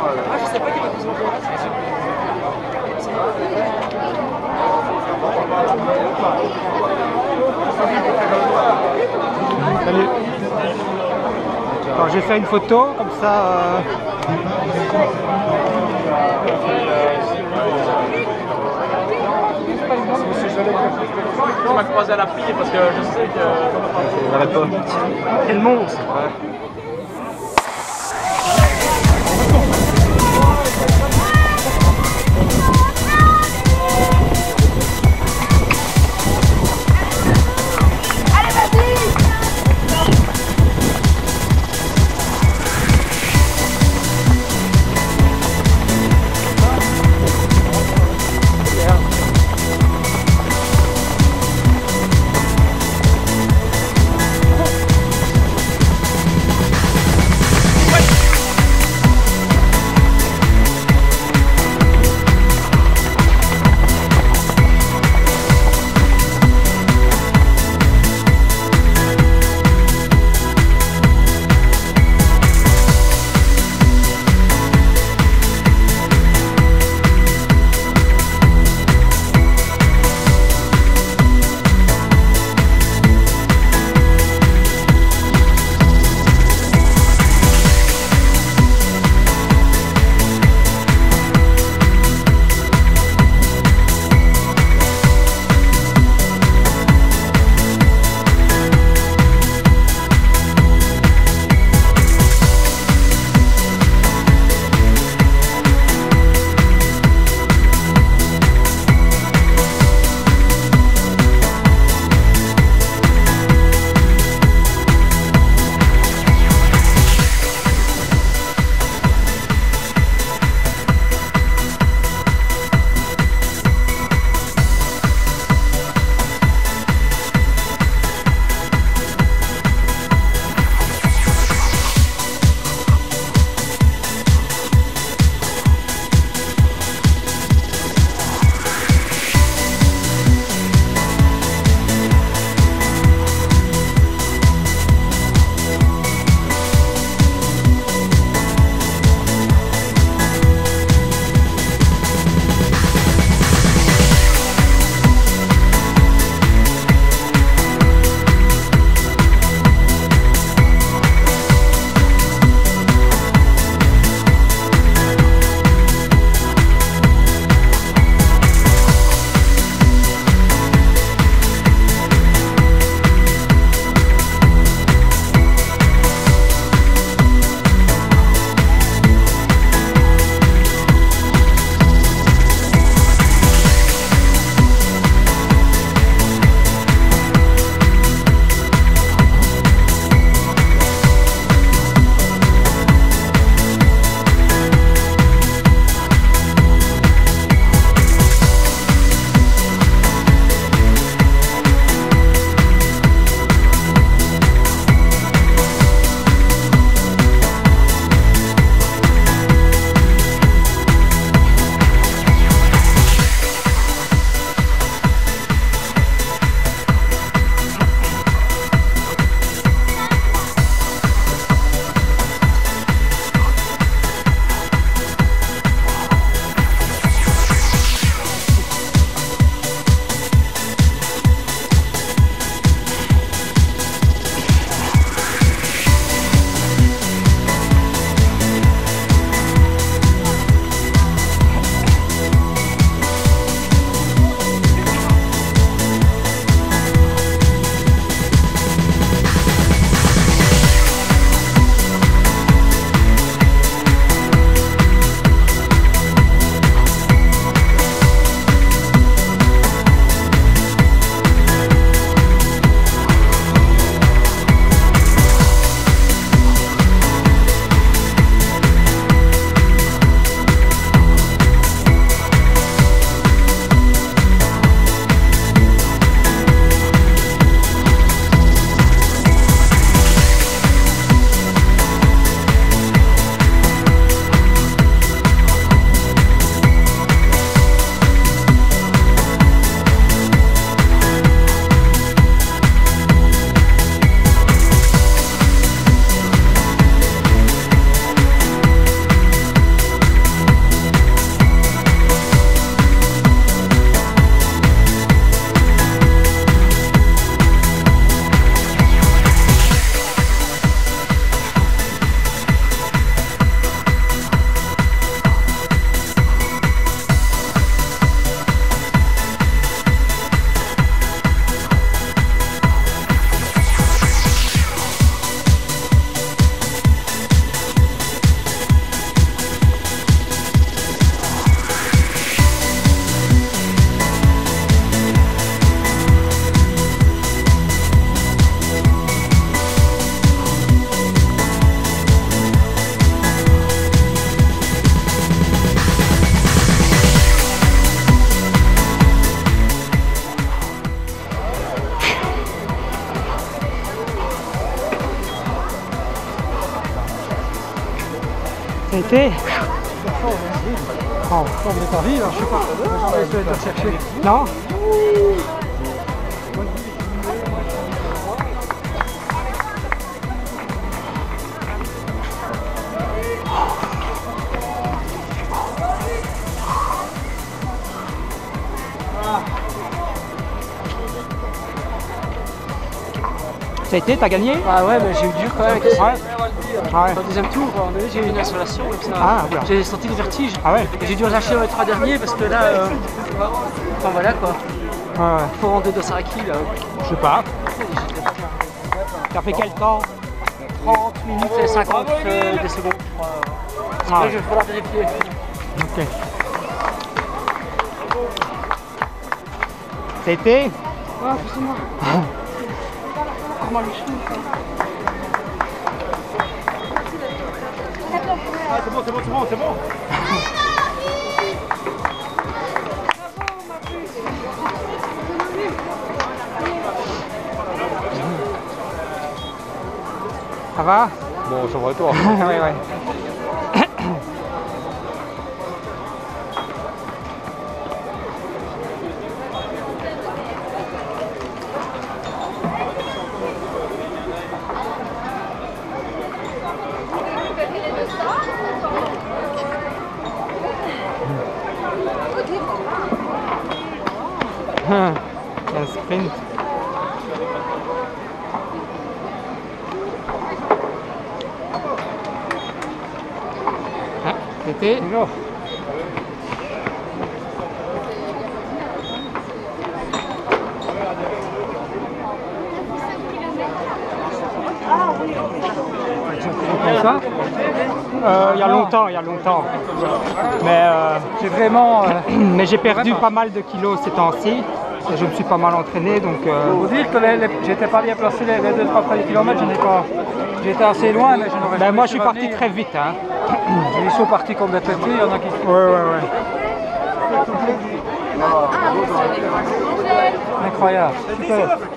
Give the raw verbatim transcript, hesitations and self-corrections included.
Ah, je sais pas qu'il y avait plus de Salut. Alors j'ai fait une photo comme ça. Euh... On m'a croisé à la fille parce que je sais que... Arrête pas. Quel monstre. Ouais. Ça a été? Oh. On est en vie, alors je sais pas. J'en vais essayer de te chercher. Non? Ça a été? T'as gagné? Ah ouais, mais j'ai eu dur quand même avec ça. Ouais. Ah ouais. Au deuxième tour, à un moment donné, j'ai eu une installation comme ça. Ah, oula. J'ai senti le vertige. Ah ouais? Et j'ai dû relâcher les trois derniers parce que là, euh... enfin voilà quoi. Ouais, ouais. Faut rendre de Saraki là. Je sais pas. T'as fait quel temps? trente minutes et cinquante euh, des secondes, je crois. Ah. Là, je vais falloir vérifier. Ok. Ça a été? Ah, poussez-moi. Comment les cheveux? Ah, c'est bon, c'est bon, c'est bon, c'est bon. Ça va? Bon, ça va et toi? Ouais, ouais. Un sprint. Ah, c'était Comme ça? Euh, il y a longtemps, il y a longtemps. Mais, euh, J'ai vraiment. Euh... mais j'ai perdu pas mal de kilos ces temps-ci. Et je me suis pas mal entraîné, donc... Euh... Faut dire que les, les, j'étais pas bien placé les deux trois premiers kilomètres, je n'ai pas. J'étais assez loin, mais je n'aurais Ben, pas. moi je suis parti très vite. Hein. Ils sont partis comme des petits, il y en a qui. Ouais, ouais, ouais. Incroyable. Super.